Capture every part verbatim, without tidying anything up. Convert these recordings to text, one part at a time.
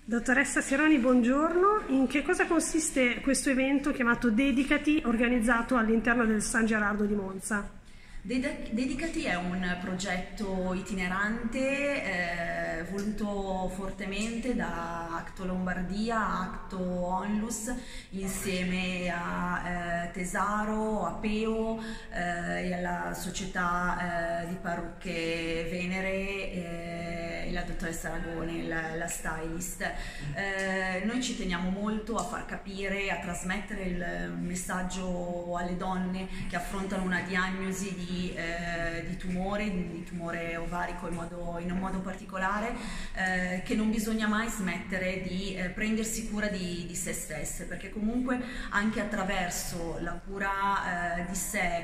Dottoressa Sironi, buongiorno. In che cosa consiste questo evento chiamato Dedicati, organizzato all'interno del San Gerardo di Monza? Dedicati è un progetto itinerante eh, voluto fortemente da Acto Lombardia, Acto Onlus, insieme a eh, Tesaro, a Peo eh, e alla società eh, di parrucche Venere eh, e la dottoressa Aragone, la, la stylist. Eh, noi ci teniamo molto a far capire, a trasmettere il messaggio alle donne che affrontano una diagnosi di Di, eh, di tumore, di tumore ovarico in, modo, in un modo particolare, eh, che non bisogna mai smettere di eh, prendersi cura di, di se stesse, perché comunque anche attraverso la cura eh, di sé,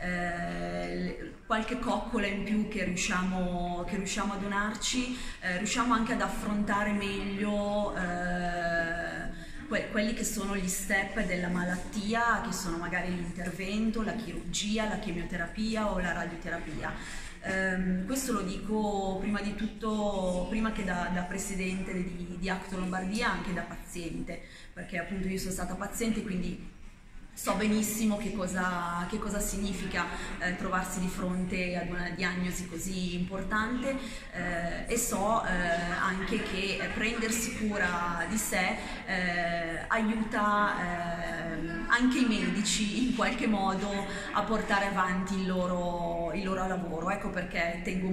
eh, qualche coccola in più che riusciamo, che riusciamo a donarci, eh, riusciamo anche ad affrontare meglio eh, quelli che sono gli step della malattia, che sono magari l'intervento, la chirurgia, la chemioterapia o la radioterapia. Um, questo lo dico prima di tutto, prima che da, da presidente di, di Acto Lombardia, anche da paziente, perché appunto io sono stata paziente, quindi so benissimo che cosa, che cosa significa eh, trovarsi di fronte ad una diagnosi così importante eh, e so eh, anche che prendersi cura di sé eh, aiuta eh, anche i medici in qualche modo a portare avanti il loro, il loro lavoro. Ecco perché tengo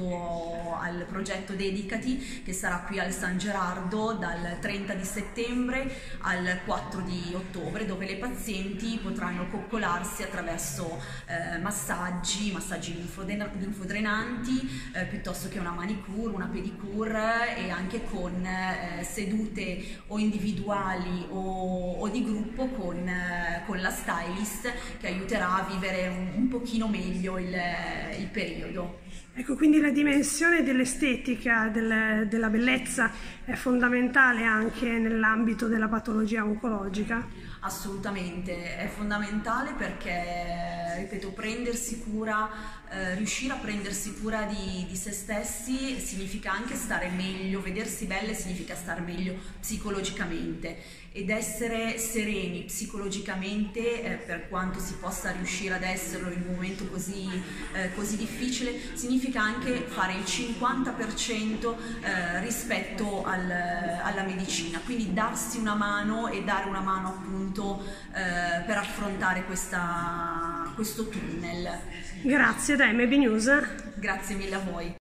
molto al progetto Dedicati, che sarà qui al San Gerardo dal trenta di settembre al quattro di ottobre, dove le pazienti potranno coccolarsi attraverso eh, massaggi, massaggi linfodrenanti, eh, piuttosto che una manicure, una pedicure, e anche con eh, sedute o individuali o, o di gruppo con, eh, con la stylist, che aiuterà a vivere un, un pochino meglio il, il periodo. Ecco, quindi la dimensione dell'estetica, del, della bellezza è fondamentale anche nell'ambito della patologia oncologica? Assolutamente, è fondamentale perché, ripeto, prendersi cura, eh, riuscire a prendersi cura di, di se stessi significa anche stare meglio, vedersi belle significa stare meglio psicologicamente, ed essere sereni psicologicamente, eh, per quanto si possa riuscire ad esserlo in un momento così, eh, così difficile, significa anche fare il cinquanta per cento eh, rispetto al, alla medicina, quindi darsi una mano e dare una mano appunto eh, per affrontare questa, questo tunnel. Grazie da M B News. Grazie mille a voi.